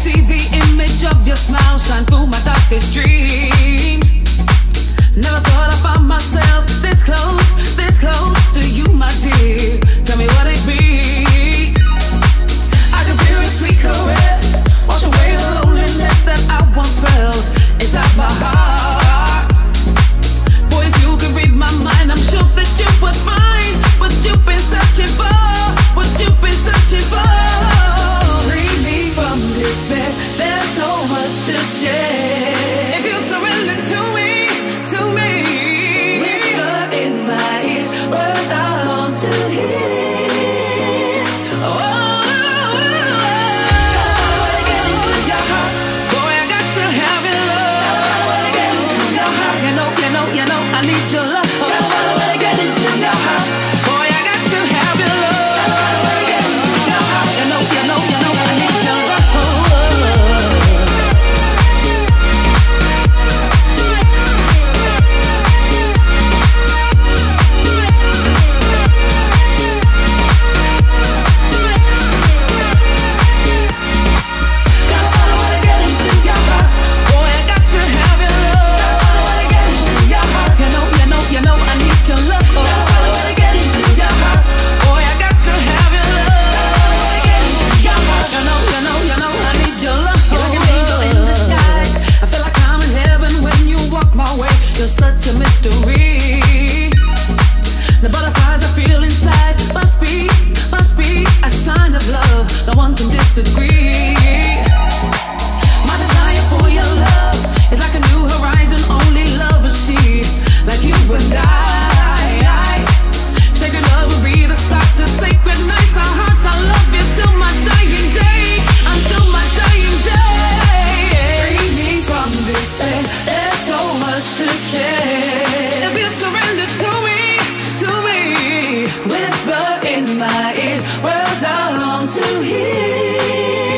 see the image of your smile shine through my darkest dreams. Never thought I'd find myself this close to you, my dear. Tell me what it means. I can feel your sweet caress, wash away the loneliness that I once felt inside my heart. Boy, if you could read my mind, I'm sure that you would find what you've been searching for, what you've been searching for. Free me from despair, there's so much to share. If you surrender to me, whisper in my ears words I long to hear. Oh, you know I need your love. I wanna get into your heart. Boy, I got to have your love. I wanna get into your heart. You know I need your love. You're such a mystery. The butterflies I feel inside must be a sign of love. No one can disagree. My desire for your love is like a new horizon. Only lovers see, like you and I. Sacred love will be the start to sacred nights. Our hearts, I love you till my dying day. Until my dying day. Free me from this end. There's so much to share. If you surrender to me, whisper in my ears words I long to hear.